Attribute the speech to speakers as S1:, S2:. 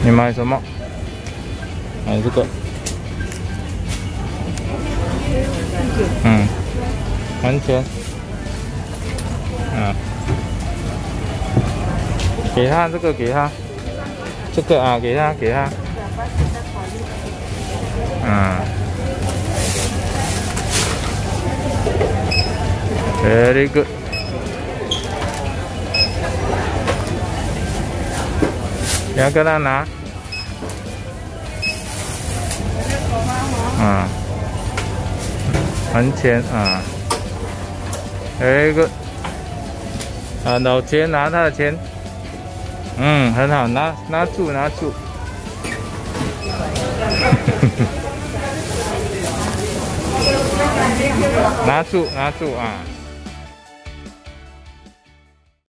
S1: 你买什么？买这个。嗯，还钱。嗯，给他这个，给他这个啊，给他。嗯 ，very good。你要跟他拿。嗯，还钱啊。very good。啊，老钱拿他的钱。嗯，很好，拿住。拿住啊！